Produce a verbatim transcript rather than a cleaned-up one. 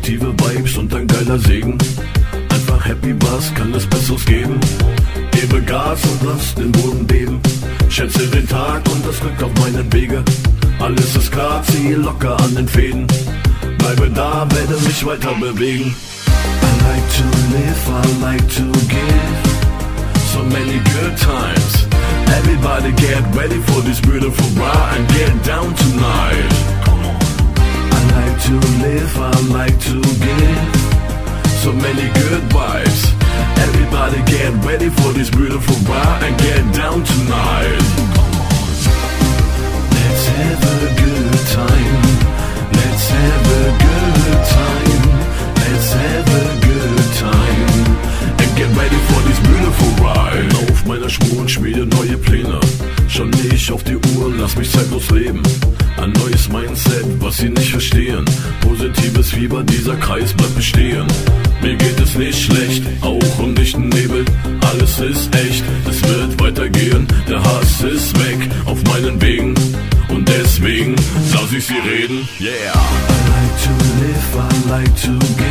positive Vibes und ein geiler Segen. Einfach happy, was kann es Besseres geben? Gebe Gas und lass den Boden beben. Schätze den Tag und das Glück auf meinen Wege. Alles ist klar, ziehe locker an den Fäden. Bleibe da, werde mich weiter bewegen. I like to live, I like to give. So many good times. Everybody get ready for this beautiful ride and get down tonight. I like to live, I like to give. So many good vibes. Everybody get ready for this beautiful ride and get down tonight. Let's have a good time. Let's have a good time. Let's have a good time. And get ready for this beautiful ride. Bin auf meiner Spur und schmiede neue Pläne. Schau nicht auf die Uhr, lass mich zeitlos leben. Ein neues Mindset, was sie nicht verstehen. Positives Fieber, dieser Kreis bleibt bestehen. Mir geht es nicht schlecht, auch im dichten Nebel. Alles ist echt, es wird weitergehen. Der Hass ist weg auf meinen Wegen. Und deswegen lass ich sie reden, yeah. I like to live, I like to give.